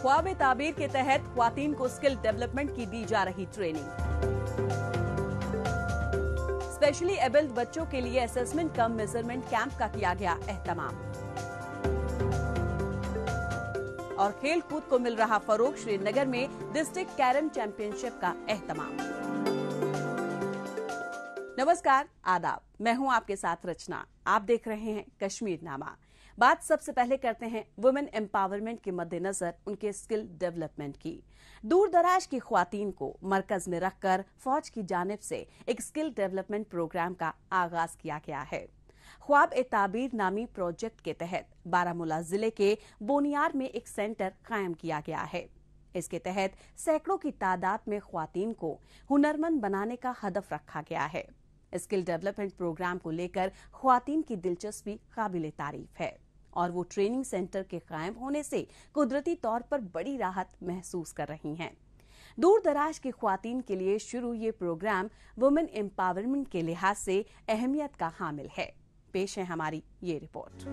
ख्वाब-ए-ताबीर के तहत ख्वातीन को स्किल डेवलपमेंट की दी जा रही ट्रेनिंग। स्पेशली एबल्ड बच्चों के लिए असेसमेंट कम मेजरमेंट कैंप का किया गया एहतमाम। और खेल कूद को मिल रहा फरोग, श्रीनगर में डिस्ट्रिक्ट कैरम चैंपियनशिप का एहतमाम। नमस्कार, आदाब, मैं हूं आपके साथ रचना। आप देख रहे हैं कश्मीर नामा। बात सबसे पहले करते हैं वुमेन एम्पावरमेंट के मद्देनजर उनके स्किल डेवलपमेंट की। दूर दराज की ख्वातीन को मरकज में रखकर फौज की जानिब से एक स्किल डेवलपमेंट प्रोग्राम का आगाज किया गया है। ख्वाब-ए-ताबीर नामी प्रोजेक्ट के तहत बारामूला जिले के बोनियार में एक सेंटर कायम किया गया है। इसके तहत सैकड़ों की तादाद में ख्वातीन को हुनरमंद बनाने का हदफ रखा गया है। स्किल डेवलपमेंट प्रोग्राम को लेकर ख्वातीन की दिलचस्पी काबिले तारीफ है और वो ट्रेनिंग सेंटर के कायम होने से कुदरती तौर पर बड़ी राहत महसूस कर रही हैं। दूर दराज की ख्वातीन के लिए शुरू ये प्रोग्राम वुमेन एम्पावरमेंट के लिहाज से अहमियत का हामिल है। पेश है हमारी ये रिपोर्ट।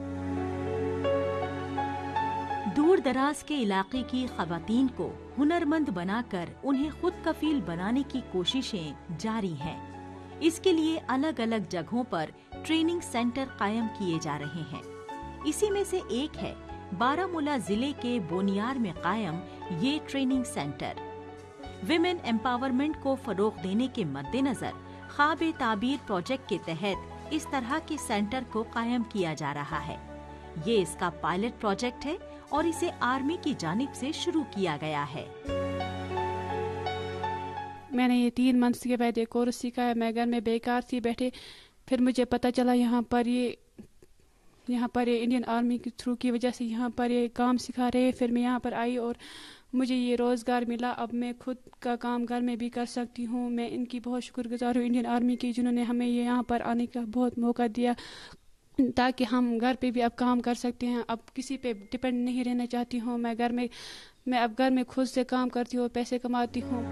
दूर दराज के इलाके की ख्वातीन को हुनरमंद बनाकर उन्हें खुद कफील बनाने की कोशिशें जारी हैं। इसके लिए अलग अलग जगहों पर ट्रेनिंग सेंटर कायम किए जा रहे हैं। इसी में से एक है बारामूला जिले के बोनियार में कायम ये ट्रेनिंग सेंटर। विमेन एम्पावरमेंट को फरोग देने के मद्देनजर ख्वाब-ए-ताबीर प्रोजेक्ट के तहत इस तरह के सेंटर को कायम किया जा रहा है। ये इसका पायलट प्रोजेक्ट है और इसे आर्मी की जानिब से शुरू किया गया है। मैंने ये 3 मंथ्स के बाद एक कोर्स सीखा है। मैं घर में बेकार थी बैठे, फिर मुझे पता चला यहाँ पर ये इंडियन आर्मी के थ्रू की वजह से यहाँ पर ये काम सिखा रहे। फिर मैं यहाँ पर आई और मुझे ये रोज़गार मिला। अब मैं खुद का काम घर में भी कर सकती हूँ। मैं इनकी बहुत शुक्रगुजार हूँ, इंडियन आर्मी की, जिन्होंने हमें ये यहाँ पर आने का बहुत मौका दिया ताकि हम घर पे भी अब काम कर सकते हैं। अब किसी पे डिपेंड नहीं रहना चाहती हूँ। मैं अब घर में खुद से काम करती हूँ, पैसे कमाती हूँ।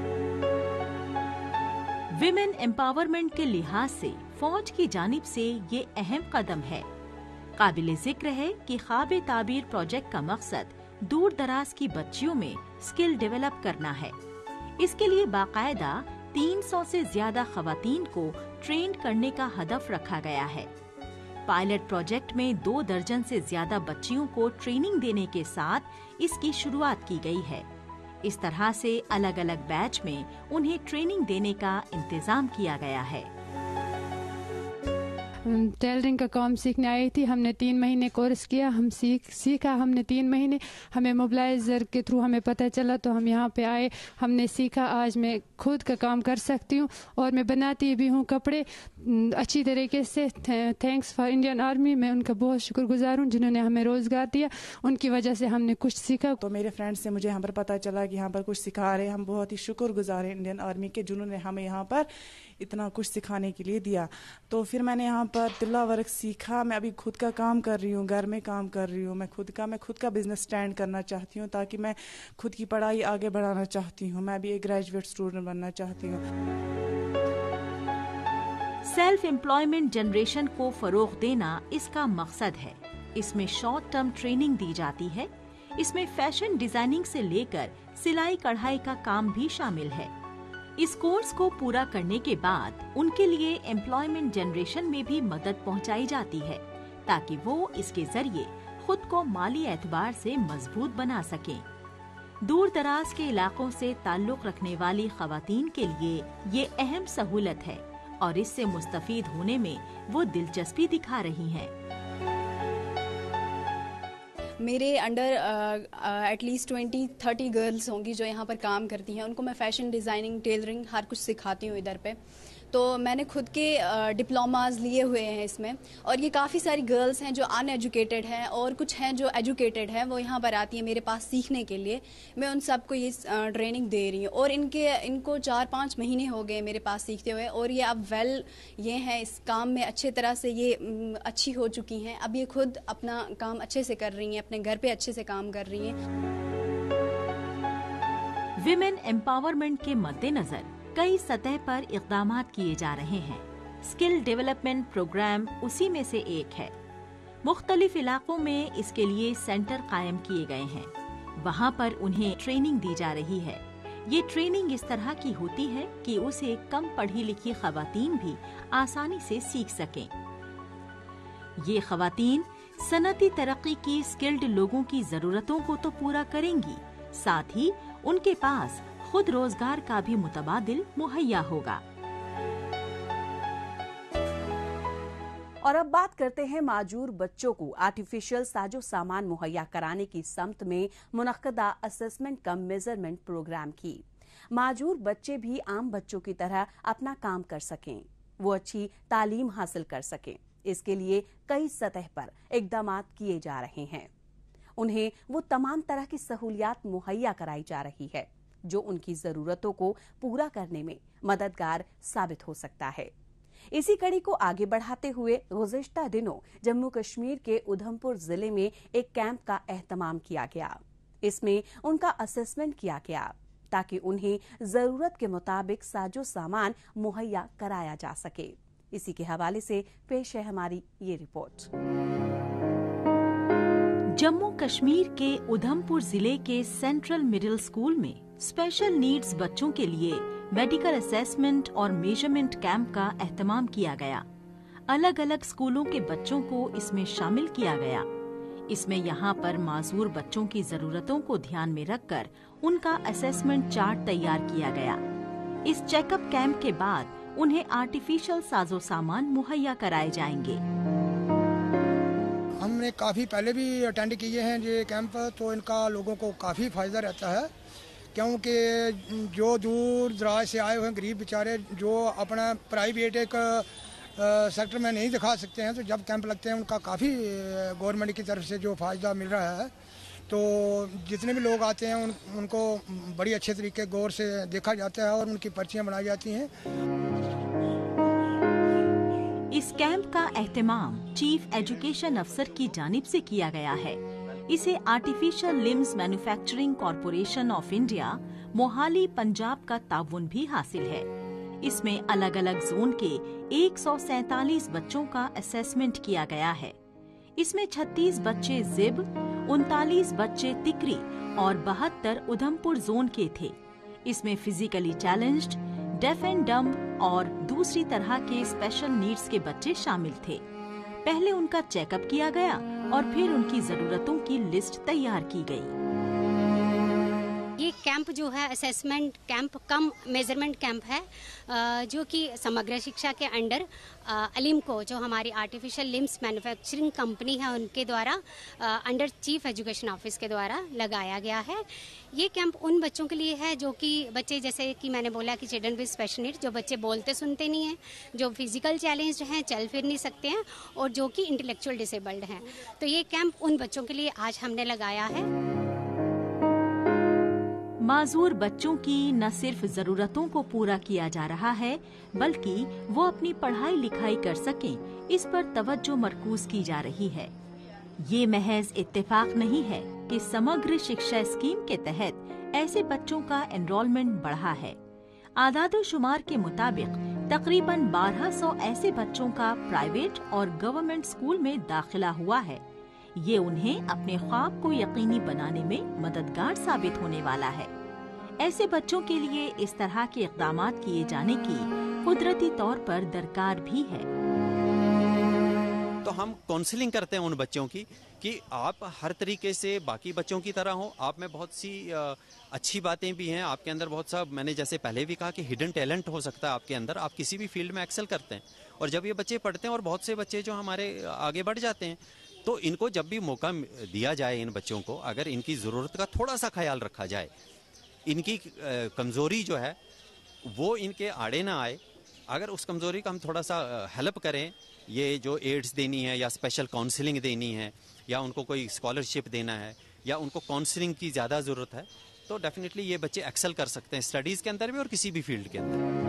विमेन एम्पावरमेंट के लिहाज से फौज की जानिब से ये अहम कदम है। काबिले जिक्र है कि ख्वाब-ए-ताबीर प्रोजेक्ट का मकसद दूर दराज की बच्चियों में स्किल डेवलप करना है। इसके लिए बाकायदा 300 से ज्यादा ख्वातीन को ट्रेन करने का हदफ रखा गया है। पायलट प्रोजेक्ट में 2 दर्जन से ज्यादा बच्चियों को ट्रेनिंग देने के साथ इसकी शुरुआत की गई है। इस तरह से अलग अलग बैच में उन्हें ट्रेनिंग देने का इंतजाम किया गया है। टेलरिंग का काम सीखने आई थी। हमने 3 महीने कोर्स किया। हम सीखा हमने 3 महीने। हमें मोबिलाइजर के थ्रू हमें पता चला तो हम यहाँ पे आए, हमने सीखा। आज मैं खुद का काम कर सकती हूँ और मैं बनाती भी हूँ कपड़े अच्छी तरीके से। थैंक्स फॉर इंडियन आर्मी, मैं उनका बहुत शुक्रगुजार हूँ जिन्होंने हमें रोजगार दिया। उनकी वजह से हमने कुछ सीखा। तो मेरे फ्रेंड से मुझे यहाँ पर पता चला कि यहाँ पर कुछ सिखा रहे। हम बहुत ही शुक्रगुजार हैं इंडियन आर्मी के, जिन्होंने हमें यहाँ पर इतना कुछ सिखाने के लिए दिया। तो फिर मैंने यहाँ पर तिल्ला वर्क सीखा। मैं अभी खुद का काम कर रही हूँ, घर में काम कर रही हूँ। मैं खुद का बिजनेस स्टैंड करना चाहती हूँ ताकि मैं खुद की पढ़ाई आगे बढ़ाना चाहती हूँ। मैं भी एक ग्रेजुएट स्टूडेंट बनना चाहती हूँ। सेल्फ एम्प्लॉयमेंट जनरेशन को फरोग देना इसका मकसद है। इसमें शॉर्ट टर्म ट्रेनिंग दी जाती है। इसमें फैशन डिजाइनिंग से लेकर सिलाई कढ़ाई का काम भी शामिल है। इस कोर्स को पूरा करने के बाद उनके लिए एम्प्लॉयमेंट जनरेशन में भी मदद पहुंचाई जाती है ताकि वो इसके जरिए खुद को माली एतबार से मजबूत बना सकें। दूर दराज के इलाकों से ताल्लुक रखने वाली ख्वातीन के लिए ये अहम सहूलत है और इससे मुस्तफीद होने में वो दिलचस्पी दिखा रही हैं। मेरे अंडर एटलीस्ट 20-30 गर्ल्स होंगी जो यहाँ पर काम करती हैं। उनको मैं फ़ैशन डिज़ाइनिंग, टेलरिंग हर कुछ सिखाती हूँ इधर पे। तो मैंने खुद के डिप्लोमाज लिए हुए हैं इसमें। और ये काफ़ी सारी गर्ल्स हैं जो अनएजुकेटेड हैं और कुछ हैं जो एजुकेटेड हैं। वो यहाँ पर आती हैं मेरे पास सीखने के लिए। मैं उन सबको ये ट्रेनिंग दे रही हूँ और इनको 4-5 महीने हो गए मेरे पास सीखते हुए। और ये अब ये हैं इस काम में अच्छे तरह से ये अच्छी हो चुकी हैं। अब ये खुद अपना काम अच्छे से कर रही हैं, अपने घर पे अच्छे से काम कर रही हैं। विमेन एम्पावरमेंट के मद्देनजर कई सतह पर इक़दामात किए जा रहे हैं। स्किल डेवलपमेंट प्रोग्राम उसी में से एक है। मुख्तलिफ इलाकों में इसके लिए सेंटर कायम किए गए हैं। वहाँ पर उन्हें ट्रेनिंग दी जा रही है। ये ट्रेनिंग इस तरह की होती है कि उसे कम पढ़ी लिखी खवातीन भी आसानी से सीख सकें। ये खवातीन सनती तरक्की की स्किल्ड लोगों की जरूरतों को तो पूरा करेंगी, साथ ही उनके पास खुद रोजगार का भी मुतबादिल मुहैया होगा। और अब बात करते हैं माजूर बच्चों को आर्टिफिशियल साजो सामान मुहैया कराने की सम्त में मुनक्कदा असेसमेंट कम मेजरमेंट प्रोग्राम की। माजूर बच्चे भी आम बच्चों की तरह अपना काम कर सकें, वो अच्छी तालीम हासिल कर सकें, इसके लिए कई सतह पर इकदाम किए जा रहे हैं। उन्हें वो तमाम तरह की सहूलियात मुहैया कराई जा रही है जो उनकी जरूरतों को पूरा करने में मददगार साबित हो सकता है। इसी कड़ी को आगे बढ़ाते हुए गुज़िश्ता दिनों जम्मू कश्मीर के उधमपुर जिले में एक कैंप का एहतमाम किया गया। इसमें उनका असेसमेंट किया गया ताकि उन्हें जरूरत के मुताबिक साजो सामान मुहैया कराया जा सके। इसी के हवाले से पेश है हमारी ये रिपोर्ट। जम्मू कश्मीर के उधमपुर जिले के सेंट्रल मिडिल स्कूल में स्पेशल नीड्स बच्चों के लिए मेडिकल असेसमेंट और मेजरमेंट कैंप का एहतमाम किया गया। अलग अलग स्कूलों के बच्चों को इसमें शामिल किया गया। इसमें यहाँ पर माजूर बच्चों की जरूरतों को ध्यान में रखकर उनका असेसमेंट चार्ट तैयार किया गया। इस चेकअप कैंप के बाद उन्हें आर्टिफिशियल साजो सामान मुहैया कराए जाएंगे। हमने काफ़ी पहले भी अटेंड किए हैं ये कैंप, तो इनका लोगों को काफ़ी फ़ायदा रहता है, क्योंकि जो दूर दराज से आए हुए हैं गरीब बेचारे जो अपना प्राइवेट एक सेक्टर में नहीं दिखा सकते हैं, तो जब कैंप लगते हैं उनका काफ़ी गवर्नमेंट की तरफ से जो फ़ायदा मिल रहा है। तो जितने भी लोग आते हैं उनको बड़ी अच्छे तरीके गौर से देखा जाता है और उनकी पर्चियाँ बनाई जाती हैं। इस कैंप का एहतमाम चीफ एजुकेशन अफसर की जानिब से किया गया है। इसे artificial limbs manufacturing corporation of India Mohali Punjab का ताउन भी हासिल है। इसमें अलग अलग जोन के 147 बच्चों का असेसमेंट किया गया है। इसमें 36 बच्चे जिब, 39 बच्चे तिकरी और 72 उधमपुर जोन के थे। इसमें physically challenged, deaf and dumb और दूसरी तरह के स्पेशल नीड्स के बच्चे शामिल थे। पहले उनका चेकअप किया गया और फिर उनकी जरूरतों की लिस्ट तैयार की गई। ये कैंप जो है assessment camp cum measurement camp है, जो कि समग्र शिक्षा के अंडर अलिमको जो हमारी आर्टिफिशियल लिम्स मैन्युफैक्चरिंग कंपनी है उनके द्वारा अंडर चीफ एजुकेशन ऑफिस के द्वारा लगाया गया है। ये कैंप उन बच्चों के लिए है जो कि बच्चे, जैसे कि मैंने बोला कि चिल्ड्रन विद स्पेशल नीड, जो बच्चे बोलते सुनते नहीं हैं, जो फिजिकल चैलेंज्ड हैं, चल फिर नहीं सकते हैं, और जो कि इंटेलेक्चुअल डिसेबल्ड हैं। तो ये कैंप उन बच्चों के लिए आज हमने लगाया है। माजूर बच्चों की न सिर्फ जरूरतों को पूरा किया जा रहा है, बल्कि वो अपनी पढ़ाई लिखाई कर सकें, इस पर तवज्जो मरकूज की जा रही है। ये महज इत्तेफाक नहीं है कि समग्र शिक्षा स्कीम के तहत ऐसे बच्चों का एनरोलमेंट बढ़ा है। आदादोशुमार के मुताबिक तकरीबन 1200 ऐसे बच्चों का प्राइवेट और गवर्नमेंट स्कूल में दाखिला हुआ है। ये उन्हें अपने ख्वाब को यकीनी बनाने में मददगार साबित होने वाला है। ऐसे बच्चों के लिए इस तरह के इक़दामात किए जाने की कुदरती तौर पर दरकार भी है। तो हम काउंसलिंग करते हैं उन बच्चों की कि आप हर तरीके से बाकी बच्चों की तरह हो। आप में बहुत सी अच्छी बातें भी हैं, आपके अंदर बहुत सा, मैंने जैसे पहले भी कहा कि हिडन टैलेंट हो सकता है आपके अंदर, आप किसी भी फील्ड में एक्सेल करते हैं। और जब ये बच्चे पढ़ते हैं और बहुत से बच्चे जो हमारे आगे बढ़ जाते हैं, तो इनको जब भी मौका दिया जाए, इन बच्चों को अगर इनकी ज़रूरत का थोड़ा सा ख्याल रखा जाए, इनकी कमज़ोरी जो है वो इनके आड़े ना आए, अगर उस कमज़ोरी का हम थोड़ा सा हेल्प करें, ये जो एड्स देनी है या स्पेशल काउंसलिंग देनी है या उनको कोई स्कॉलरशिप देना है या उनको काउंसलिंग की ज़्यादा ज़रूरत है, तो डेफिनेटली ये बच्चे एक्सेल कर सकते हैं स्टडीज़ के अंदर भी और किसी भी फील्ड के अंदर।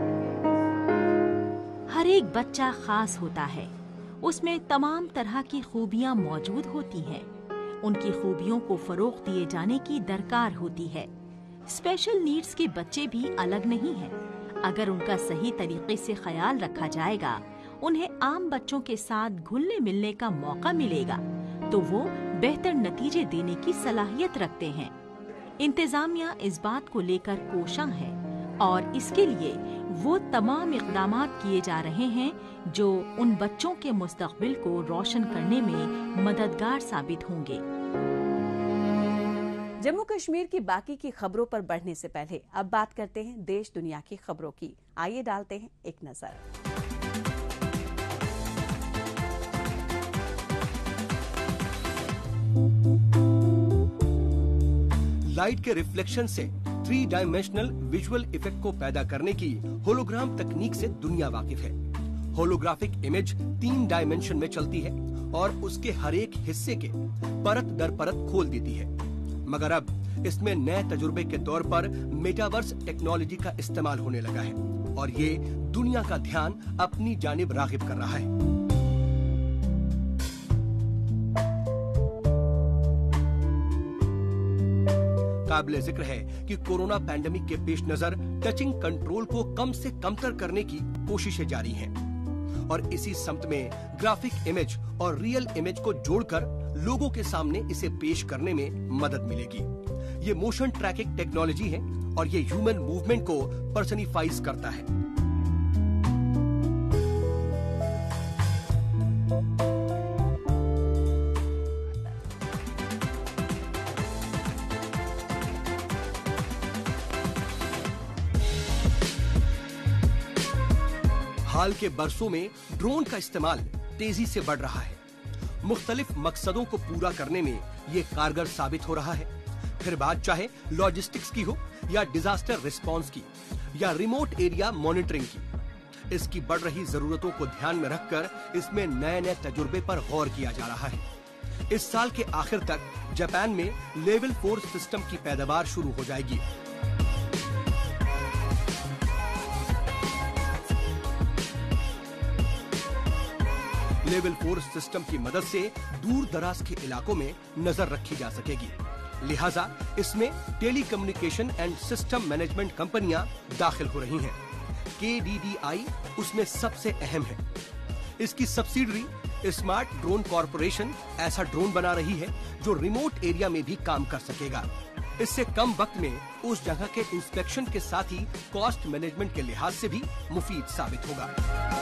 हर एक बच्चा खास होता है, उसमें तमाम तरह की खूबियां मौजूद होती हैं। उनकी खूबियों को फरोग दिए जाने की दरकार होती है। स्पेशल नीड्स के बच्चे भी अलग नहीं हैं। अगर उनका सही तरीके से ख्याल रखा जाएगा, उन्हें आम बच्चों के साथ घुलने मिलने का मौका मिलेगा, तो वो बेहतर नतीजे देने की सलाहियत रखते हैं। इंतजामिया इस बात को लेकर कोशां है और इसके लिए वो तमाम इक़दामात किए जा रहे हैं जो उन बच्चों के मुस्तक़बिल को रोशन करने में मददगार साबित होंगे। जम्मू कश्मीर की बाकी की खबरों पर बढ़ने से पहले अब बात करते हैं देश दुनिया की खबरों की। आइए डालते हैं एक नजर। लाइट के रिफ्लेक्शन से 3 डायमेंशनल विजुअल इफेक्ट को पैदा करने की होलोग्राम तकनीक से दुनिया वाकिफ है। होलोग्राफिक इमेज 3 डायमेंशन में चलती है और उसके हर एक हिस्से के परत दर परत खोल देती है। मगर अब इसमें नए तजुर्बे के तौर पर मेटावर्स टेक्नोलॉजी का इस्तेमाल होने लगा है और ये दुनिया का ध्यान अपनी जानिब रागिब कर रहा है। काबिले जिक्र है कि कोरोना पैंडेमिक के पेश नजर टचिंग कंट्रोल को कम से कमतर करने की कोशिशें जारी हैं और इसी समत में ग्राफिक इमेज और रियल इमेज को जोड़कर लोगों के सामने इसे पेश करने में मदद मिलेगी। ये मोशन ट्रैकिंग टेक्नोलॉजी है और ये ह्यूमन मूवमेंट को पर्सनिफाइज करता है। हाल के बरसों में ड्रोन का इस्तेमाल तेजी से बढ़ रहा है। मुख्तलिफ मकसदों को पूरा करने में ये कारगर साबित हो रहा है। फिर बात चाहे लॉजिस्टिक्स की हो या डिजास्टर रिस्पांस की या रिमोट एरिया मॉनिटरिंग की, इसकी बढ़ रही जरूरतों को ध्यान में रखकर इसमें नए नए तजुर्बे पर गौर किया जा रहा है। इस साल के आखिर तक जापान में लेवल 4 सिस्टम की पैदावार शुरू हो जाएगी। लेवल 4 सिस्टम की मदद से दूर दराज के इलाकों में नजर रखी जा सकेगी। लिहाजा इसमें टेलीकम्युनिकेशन एंड सिस्टम मैनेजमेंट कंपनियां दाखिल हो रही हैं। KDDI उसमें सबसे अहम है। इसकी सब्सिडरी स्मार्ट ड्रोन कॉरपोरेशन ऐसा ड्रोन बना रही है जो रिमोट एरिया में भी काम कर सकेगा। इससे कम वक्त में उस जगह के इंस्पेक्शन के साथ ही कॉस्ट मैनेजमेंट के लिहाज से भी मुफीद साबित होगा।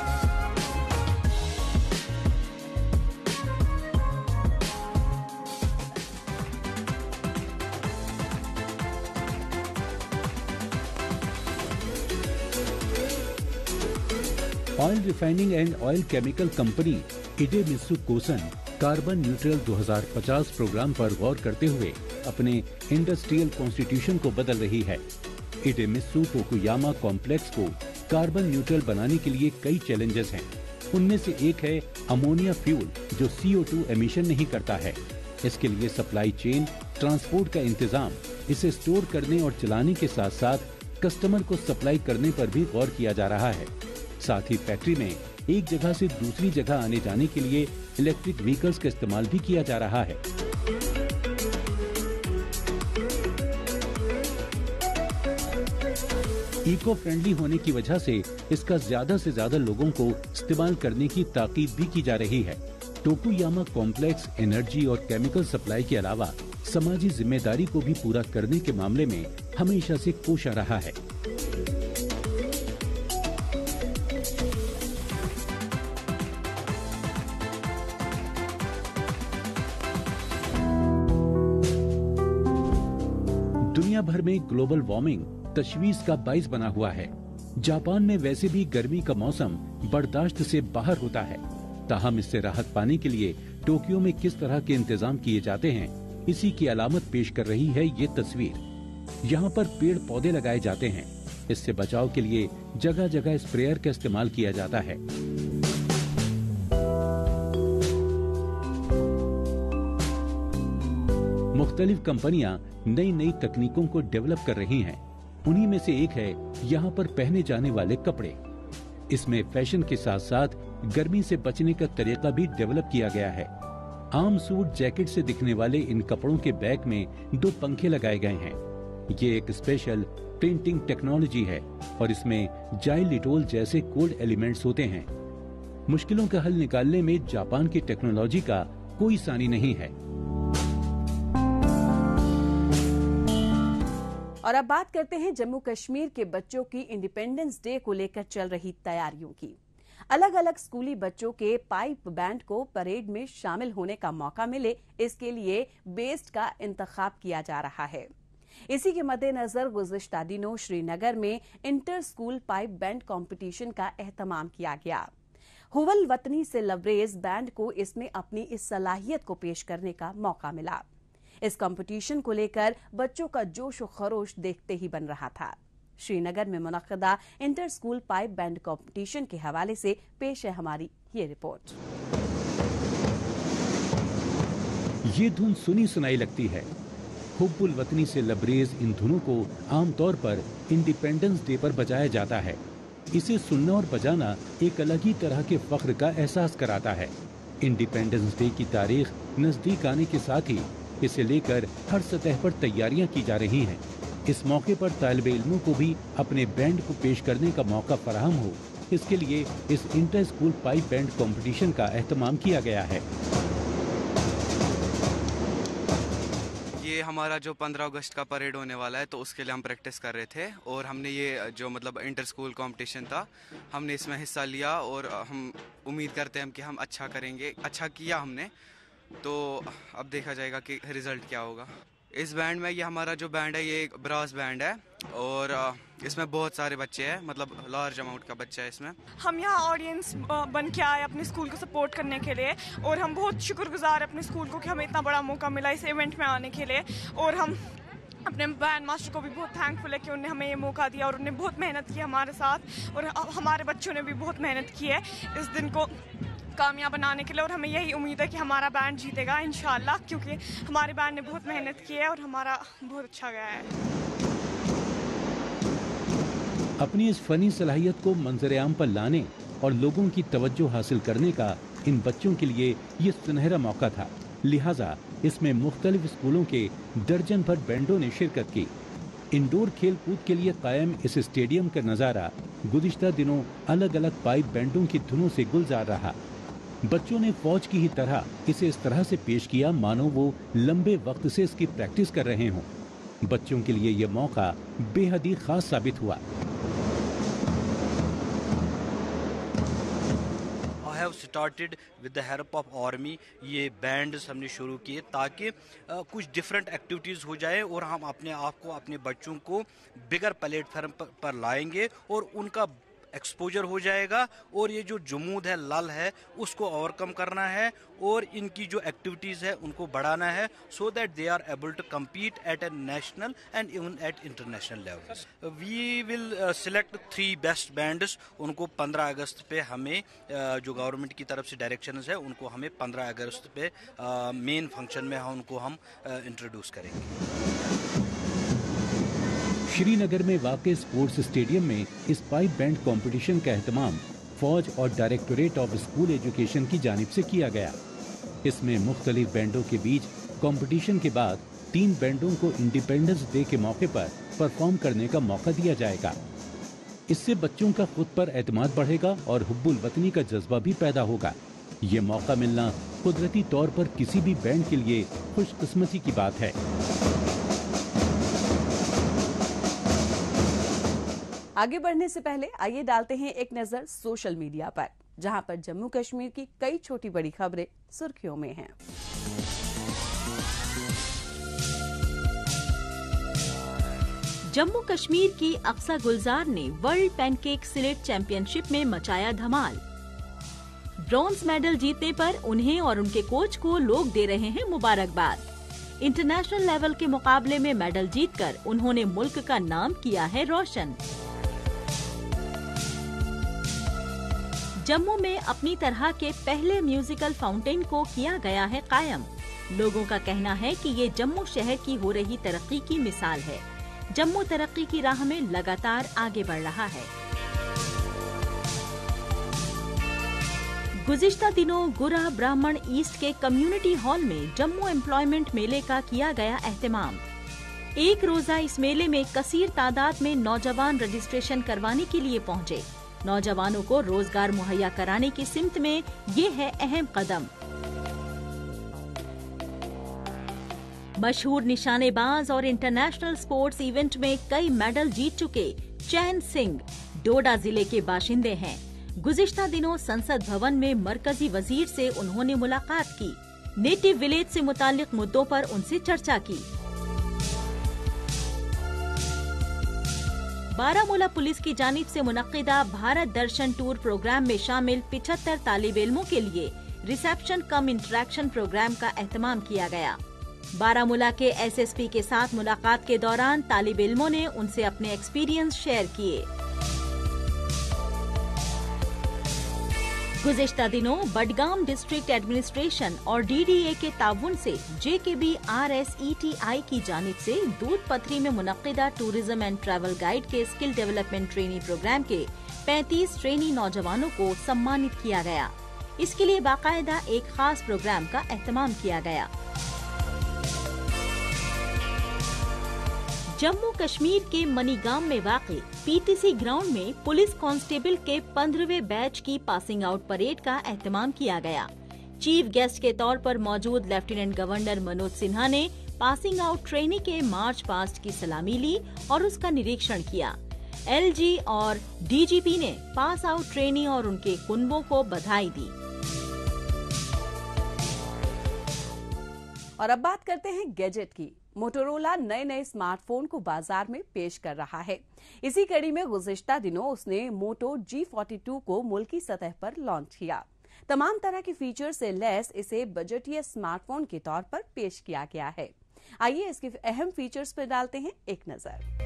Oil refining and oil chemical company Idemitsu Kosan carbon neutral 2050 programme पर गौर करते हुए अपने इंडस्ट्रियल कॉन्स्टिट्यूशन को बदल रही है। इडेमित्सु टोकुयामा कॉम्प्लेक्स को कार्बन न्यूट्रल बनाने के लिए कई चैलेंजेस हैं। उनमें से एक है अमोनिया फ्यूल जो CO2 एमिशन नहीं करता है। इसके लिए सप्लाई चेन, ट्रांसपोर्ट का इंतजाम, इसे स्टोर करने और चलाने के साथ साथ कस्टमर को सप्लाई करने पर भी गौर किया जा रहा है। साथ ही फैक्ट्री में एक जगह से दूसरी जगह आने जाने के लिए इलेक्ट्रिक व्हीकल्स का इस्तेमाल भी किया जा रहा है। इको फ्रेंडली होने की वजह से इसका ज्यादा से ज्यादा लोगों को इस्तेमाल करने की ताकीद भी की जा रही है। टोकुयामा कॉम्प्लेक्स एनर्जी और केमिकल सप्लाई के अलावा समाजी जिम्मेदारी को भी पूरा करने के मामले में हमेशा से कोशा रहा है। दुनिया भर में ग्लोबल वार्मिंग तशवीश का बाइस बना हुआ है। जापान में वैसे भी गर्मी का मौसम बर्दाश्त से बाहर होता है। ताहम इससे राहत पाने के लिए टोक्यो में किस तरह के इंतजाम किए जाते हैं, इसी की अलामत पेश कर रही है ये तस्वीर। यहाँ पर पेड़ पौधे लगाए जाते हैं। इससे बचाव के लिए जगह जगह स्प्रेयर का इस्तेमाल किया जाता है। मुख्तलिफ कंपनियां नई नई तकनीकों को डेवलप कर रही हैं। उन्हीं में से एक है यहाँ पर पहने जाने वाले कपड़े। इसमें फैशन के साथ साथ गर्मी से बचने का तरीका भी डेवलप किया गया है। आम सूट जैकेट से दिखने वाले इन कपड़ों के बैक में 2 पंखे लगाए गए हैं। ये एक स्पेशल प्रिंटिंग टेक्नोलॉजी है और इसमें जाइलिटोल जैसे कोल्ड एलिमेंट्स होते हैं। मुश्किलों का हल निकालने में जापान की टेक्नोलॉजी का कोई सानी नहीं है। और अब बात करते हैं जम्मू कश्मीर के बच्चों की इंडिपेंडेंस डे को लेकर चल रही तैयारियों की। अलग अलग स्कूली बच्चों के पाइप बैंड को परेड में शामिल होने का मौका मिले, इसके लिए बेस्ट का इंतखाब किया जा रहा है। इसी के मद्देनजर गुज़िश्ता दिनों श्रीनगर में inter school pipe band competition का एहतमाम किया गया। हुवल वतनी से लबरेज बैंड को इसमें अपनी इस सलाहियत को पेश करने का मौका मिला। इस कंपटीशन को लेकर बच्चों का जोश और खरोश देखते ही बन रहा था। श्रीनगर में मुनक्किदा inter school pipe band competition के हवाले से पेश है हमारी ये रिपोर्ट। ये धुन सुनी सुनाई लगती है। हुब्बुल वतनी से लबरेज इन धुनों को आमतौर पर इंडिपेंडेंस डे पर बजाया जाता है। इसे सुनना और बजाना एक अलग ही तरह के फख्र का एहसास कराता है। इंडिपेंडेंस डे की तारीख नजदीक आने के साथ ही इसे लेकर हर सतह पर तैयारियां की जा रही हैं। इस मौके पर तालिबे इल्मों को भी अपने बैंड को पेश करने का मौका फराहम हो, इसके लिए इस inter school pipe band competition का एहतमाम किया गया है। ये हमारा जो 15 अगस्त का परेड होने वाला है, तो उसके लिए हम प्रैक्टिस कर रहे थे और हमने ये जो मतलब इंटर स्कूल कंपटीशन था, हमने इसमें हिस्सा लिया और हम उम्मीद करते हैं कि हम अच्छा करेंगे। अच्छा किया हमने, तो अब देखा जाएगा कि रिजल्ट क्या होगा। इस बैंड में ये हमारा जो बैंड है ये एक ब्रास बैंड है और इसमें बहुत सारे बच्चे हैं, मतलब लार्ज अमाउंट का बच्चा है इसमें। हम यहाँ ऑडियंस बन के आए अपने स्कूल को सपोर्ट करने के लिए और हम बहुत शुक्रगुजार अपने स्कूल को कि हमें इतना बड़ा मौका मिला इस इवेंट में आने के लिए। और हम अपने बैंड मास्टर को भी बहुत थैंकफुल है कि उन्होंने हमें ये मौका दिया और उन्होंने बहुत मेहनत की हमारे साथ और हमारे बच्चों ने भी बहुत मेहनत की है इस दिन को कामयाब बनाने के लिए। और हमें यही उम्मीद है कि हमारा बैंड जीतेगा इंशाल्लाह, क्योंकि हमारे बैंड ने बहुत मेहनत की है और हमारा बहुत अच्छा गया है। अपनी इस फनी सलाहियत को मंजर-ए-आम पर लाने और लोगों की तवज्जो हासिल करने का इन बच्चों के लिए ये सुनहरा मौका था। लिहाजा इसमें मुख्तलिफ स्कूलों के दर्जन भर बैंडों ने शिरकत की। इंडोर खेल कूद के लिए कायम इस स्टेडियम का नजारा गुज़िश्ता दिनों अलग अलग पाइप बैंडों की धुनों से गुलजार रहा। बच्चों ने फौज की ही तरह इसे इस तरह से पेश किया मानो वो लंबे वक्त से इसकी प्रैक्टिस कर रहे हों। बच्चों के लिए यह मौका बेहद ही खास साबित हुआ। I have started with the help of army। ये बैंड्स हमने शुरू किए ताकि कुछ डिफरेंट एक्टिविटीज़ हो जाए और हम अपने आप को, अपने बच्चों को बिगर प्लेटफार्म पर लाएंगे और उनका एक्सपोजर हो जाएगा और ये जो जुमूद है, लल है, उसको ओवरकम करना है और इनकी जो एक्टिविटीज़ है उनको बढ़ाना है, so that they are able to compete at a national and even at international levels. We will select 3 best bands. उनको 15 अगस्त पे हमें जो गवर्नमेंट की तरफ से डायरेक्शंस है उनको हमें 15 अगस्त पे मेन फंक्शन में उनको हम इंट्रोड्यूस करेंगे। श्रीनगर में वाक़े स्पोर्ट्स स्टेडियम में इस पाइप बैंड कंपटीशन का एहतमाम फौज और डायरेक्टोरेट ऑफ स्कूल एजुकेशन की जानिब से किया गया। इसमें मुख्तलिफ बैंडों के बीच कंपटीशन के बाद 3 बैंडों को इंडिपेंडेंस डे के मौके पर परफॉर्म करने का मौका दिया जाएगा। इससे बच्चों का खुद पर एतमाद बढ़ेगा और हुब्बुल वतनी का जज्बा भी पैदा होगा। ये मौका मिलना कुदरती तौर पर किसी भी बैंड के लिए खुशकिस्मती की बात है। आगे बढ़ने से पहले आइए डालते हैं एक नजर सोशल मीडिया पर, जहां पर जम्मू कश्मीर की कई छोटी बड़ी खबरें सुर्खियों में हैं। जम्मू कश्मीर की अक्सा गुलजार ने वर्ल्ड पैनकेक सिलेट चैंपियनशिप में मचाया धमाल। ब्रॉन्ज मेडल जीतने पर उन्हें और उनके कोच को लोग दे रहे हैं मुबारकबाद। इंटरनेशनल लेवल के मुकाबले में मेडल जीतकर उन्होंने मुल्क का नाम किया है रोशन। जम्मू में अपनी तरह के पहले म्यूजिकल फाउंटेन को किया गया है कायम। लोगों का कहना है कि ये जम्मू शहर की हो रही तरक्की की मिसाल है। जम्मू तरक्की की राह में लगातार आगे बढ़ रहा है। गुज़िश्ता दिनों गुरा ब्राह्मण ईस्ट के कम्युनिटी हॉल में जम्मू एम्प्लॉयमेंट मेले का किया गया एहतमाम। एक रोजा इस मेले में कसीर तादाद में नौजवान रजिस्ट्रेशन करवाने के लिए पहुंचे। नौजवानों को रोजगार मुहैया कराने की सिमत में ये है अहम कदम। मशहूर निशानेबाज और इंटरनेशनल स्पोर्ट्स इवेंट में कई मेडल जीत चुके चैन सिंह डोडा जिले के बाशिंदे हैं। गुज़िश्ता दिनों संसद भवन में मरकजी वजीर से उन्होंने मुलाकात की। नेटिव विलेज से मुताल्लिक मुद्दों पर उनसे चर्चा की। बारामूला पुलिस की जानिब से मुनक्किदा भारत दर्शन टूर प्रोग्राम में शामिल 75 तालिब इल्मों के लिए रिसेप्शन कम इंटरेक्शन प्रोग्राम का एहतमाम किया गया। बारामूला के एसएसपी के साथ मुलाकात के दौरान तालिब इल्मों ने उनसे अपने एक्सपीरियंस शेयर किए। गुज़िश्ता दिनों बडगाम डिस्ट्रिक्ट एडमिनिस्ट्रेशन और डीडीए के ताउन से जेकेबी RSETI की जानिब से दूध पथरी में मुनक्किदा टूरिज्म एंड ट्रैवल गाइड के स्किल डेवलपमेंट ट्रेनी प्रोग्राम के 35 ट्रेनी नौजवानों को सम्मानित किया गया। इसके लिए बाकायदा एक खास प्रोग्राम का एहतमाम किया गया। जम्मू कश्मीर के मनीगाम में वाक़ई पीटीसी ग्राउंड में पुलिस कांस्टेबल के 15वें बैच की पासिंग आउट परेड का एहतमाम किया गया। चीफ गेस्ट के तौर पर मौजूद लेफ्टिनेंट गवर्नर मनोज सिन्हा ने पासिंग आउट ट्रेनी के मार्च पास्ट की सलामी ली और उसका निरीक्षण किया। LG और DGP ने पास आउट ट्रेनी और उनके कुनबों को बधाई दी। और अब बात करते हैं गैजेट की। मोटोरोला नए स्मार्टफोन को बाजार में पेश कर रहा है। इसी कड़ी में गुज़िश्ता दिनों उसने मोटो G42 को मुल्की सतह पर लॉन्च किया। तमाम तरह के फीचर से लैस इसे बजटीय स्मार्टफोन के तौर पर पेश किया गया है। आइए इसके अहम फीचर्स पर डालते हैं एक नजर।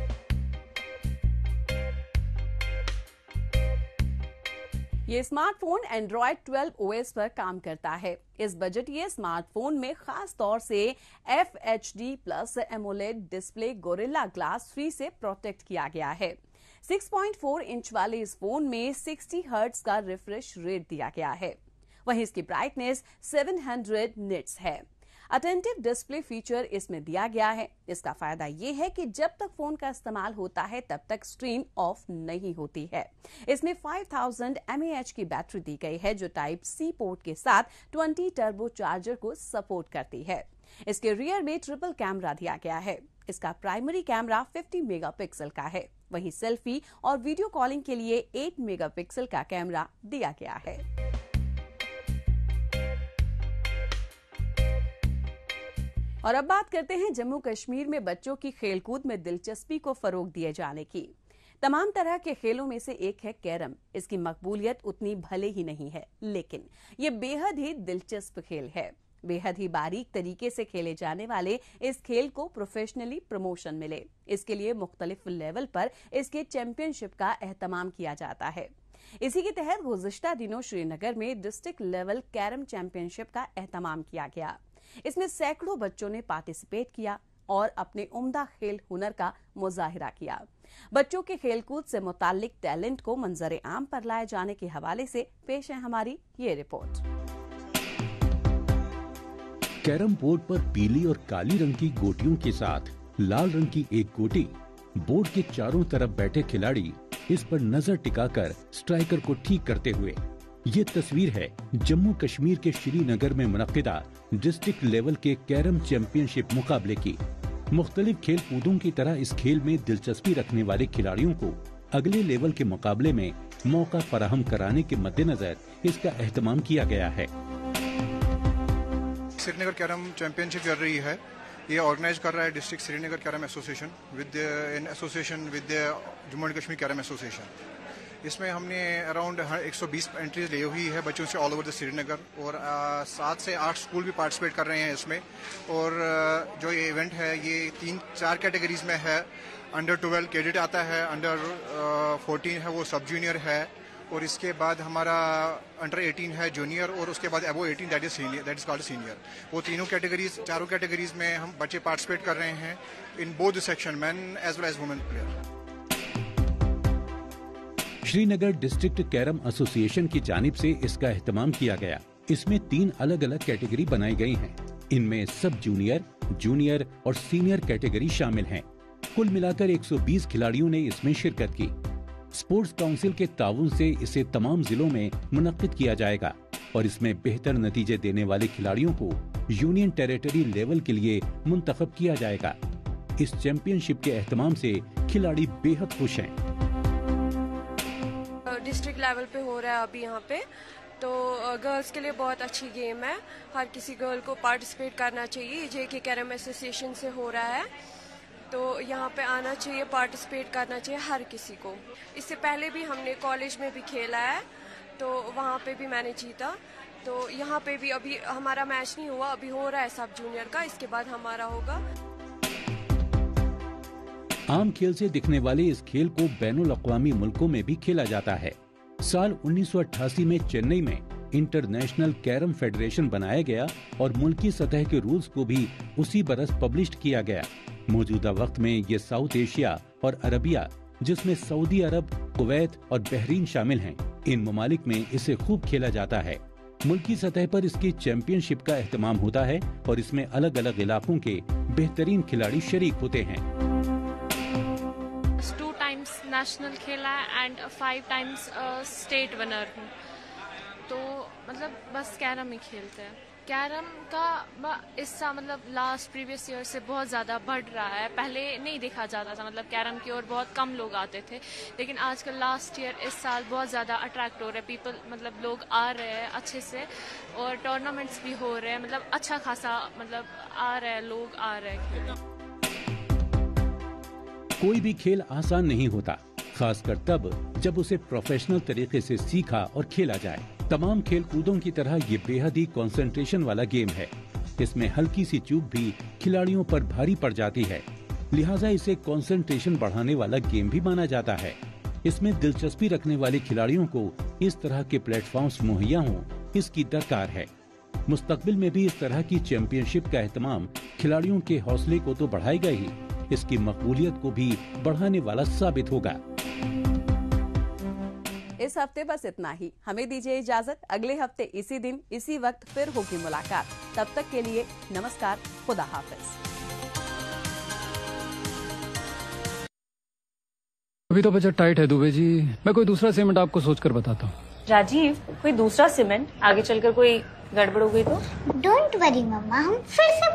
ये स्मार्टफोन एंड्रॉयड 12 OS पर काम करता है। इस बजटीय स्मार्टफोन में खास तौर से FHD+ AMOLED display Gorilla glass 3 से प्रोटेक्ट किया गया है। 6.4 इंच वाले इस फोन में 60 हर्ट्ज का रिफ्रेश रेट दिया गया है। वहीं इसकी ब्राइटनेस 700 निट्स है। अटेंटिव डिस्प्ले फीचर इसमें दिया गया है। इसका फायदा ये है कि जब तक फोन का इस्तेमाल होता है तब तक स्क्रीन ऑफ नहीं होती है। इसमें 5000 mAh की बैटरी दी गई है जो टाइप C पोर्ट के साथ 20 टर्बो चार्जर को सपोर्ट करती है। इसके रियर में ट्रिपल कैमरा दिया गया है। इसका प्राइमरी कैमरा 50 मेगापिक्सल का है। वहीं सेल्फी और वीडियो कॉलिंग के लिए 8 मेगापिक्सल का कैमरा दिया गया है। और अब बात करते हैं जम्मू कश्मीर में बच्चों की खेलकूद में दिलचस्पी को फरोग दिए जाने की। तमाम तरह के खेलों में से एक है कैरम। इसकी मकबूलियत उतनी भले ही नहीं है, लेकिन ये बेहद ही दिलचस्प खेल है। बेहद ही बारीक तरीके से खेले जाने वाले इस खेल को प्रोफेशनली प्रमोशन मिले, इसके लिए मुख्तलिफ लेवल पर इसके चैंपियनशिप का एहतमाम किया जाता है। इसी के तहत गुज़िश्ता दिनों श्रीनगर में डिस्ट्रिक्ट लेवल कैरम चैंपियनशिप का एहतमाम किया गया। इसमें सैकड़ों बच्चों ने पार्टिसिपेट किया और अपने उम्दा खेल हुनर का मुजाहिरा किया। बच्चों के खेलकूद से मुताल्लिक टैलेंट को मंजर आम पर लाए जाने के हवाले से पेश है हमारी ये रिपोर्ट। कैरम बोर्ड पर पीली और काली रंग की गोटियों के साथ लाल रंग की एक गोटी, बोर्ड के चारों तरफ बैठे खिलाड़ी इस पर नजर टिकाकर स्ट्राइकर को ठीक करते हुए। ये तस्वीर है जम्मू कश्मीर के श्रीनगर में मुनक्किदा डिस्ट्रिक्ट लेवल के कैरम चैंपियनशिप मुकाबले की। मुख्तलिफ खेल कूदों की तरह इस खेल में दिलचस्पी रखने वाले खिलाड़ियों को अगले लेवल के मुकाबले में मौका फराहम कराने के मद्देनजर इसका एहतमाम किया गया है। श्रीनगर कैरम चैंपियनशिप चल रही है। ये ऑर्गेनाइज कर रहा है district Srinagar carrom association in association with Jammu and Kashmir carrom association. इसमें हमने अराउंड 120 एंट्रीज ली हुई है बच्चों से ऑल ओवर द श्रीनगर, और 7 से 8 स्कूल भी पार्टिसिपेट कर रहे हैं इसमें। और जो ये इवेंट है ये 3-4 कैटेगरीज में है। अंडर 12 कैडेट आता है, अंडर 14 है वो सब जूनियर है, और इसके बाद हमारा अंडर 18 है जूनियर, और उसके बाद above 18 that is called senior. वो तीनों कैटेगरीज, चारों कैटेगरीज में हम बच्चे पार्टिसिपेट कर रहे हैं in both section, man as well as women player. Srinagar district carrom association की जानिब से इसका एहतमाम किया गया। इसमें 3 अलग अलग कैटेगरी बनाई गई हैं। इनमें सब जूनियर, जूनियर और सीनियर कैटेगरी शामिल हैं। कुल मिलाकर 120 खिलाड़ियों ने इसमें शिरकत की। स्पोर्ट्स काउंसिल के ताउन से इसे तमाम जिलों में मुनक्किद किया जाएगा और इसमें बेहतर नतीजे देने वाले खिलाड़ियों को यूनियन टेरिटरी लेवल के लिए मुंतखब किया जाएगा। इस चैंपियनशिप के एहतमाम से खिलाड़ी बेहद खुश हैं। डिस्ट्रिक्ट लेवल पे हो रहा है अभी यहाँ पे, तो गर्ल्स के लिए बहुत अच्छी गेम है। हर किसी गर्ल को पार्टिसिपेट करना चाहिए। JK कैरम एसोसिएशन से हो रहा है, तो यहाँ पे आना चाहिए, पार्टिसिपेट करना चाहिए हर किसी को। इससे पहले भी हमने कॉलेज में भी खेला है, तो वहाँ पे भी मैंने जीता। तो यहाँ पे भी अभी हमारा मैच नहीं हुआ, अभी हो रहा है सब जूनियर का, इसके बाद हमारा होगा। आम खेल से दिखने वाले इस खेल को बैनुल अक़वामी मुल्कों में भी खेला जाता है। साल 1988 में चेन्नई में इंटरनेशनल कैरम फेडरेशन बनाया गया और मुल्की सतह के रूल्स को भी उसी बरस पब्लिश किया गया। मौजूदा वक्त में ये साउथ एशिया और अरबिया, जिसमें सऊदी अरब, कुवैत और बहरीन शामिल हैं, इन ममालिक में इसे खूब खेला जाता है। मुल्की सतह पर इसकी चैंपियनशिप का एहतमाम होता है और इसमें अलग अलग इलाकों के बेहतरीन खिलाड़ी शरीक होते हैं। 2 टाइम्स नेशनल खेला है एंड 5 टाइम्स स्टेट विनर हूँ। तो मतलब बस कैरम ही खेलते हैं। कैरम का हिस्सा मतलब लास्ट प्रीवियस ईयर से बहुत ज़्यादा बढ़ रहा है। पहले नहीं देखा जाता था, मतलब कैरम की ओर बहुत कम लोग आते थे, लेकिन आजकल लास्ट ईयर इस साल बहुत ज़्यादा अट्रैक्ट हो रहे हैं पीपल, मतलब लोग आ रहे हैं अच्छे से और टूर्नामेंट्स भी हो रहे हैं, मतलब अच्छा खासा मतलब आ रहे हैं, लोग आ रहे हैं। कोई भी खेल आसान नहीं होता, खासकर तब जब उसे प्रोफेशनल तरीके से सीखा और खेला जाए। तमाम खेल कूदों की तरह ये बेहद ही कंसंट्रेशन वाला गेम है। इसमें हल्की सी चूक भी खिलाड़ियों पर भारी पड़ जाती है, लिहाजा इसे कंसंट्रेशन बढ़ाने वाला गेम भी माना जाता है। इसमें दिलचस्पी रखने वाले खिलाड़ियों को इस तरह के प्लेटफॉर्म्स मुहैया हों, इसकी दरकार है। मुस्तकबिल में भी इस तरह की चैंपियनशिप का एहतमाम खिलाड़ियों के हौसले को तो बढ़ाएगा ही, इसकी मकबूलियत को भी बढ़ाने वाला साबित होगा। इस हफ्ते बस इतना ही। हमें दीजिए इजाजत। अगले हफ्ते इसी दिन इसी वक्त फिर होगी मुलाकात। तब तक के लिए नमस्कार, खुदा हाफिज। अभी तो बजट टाइट है दुबे जी, मैं कोई दूसरा सीमेंट आपको सोचकर बताता हूँ। राजीव, कोई दूसरा सीमेंट आगे चलकर कोई गड़बड़ हो गई तो? डोंट वरी मम्मा, हम फिर से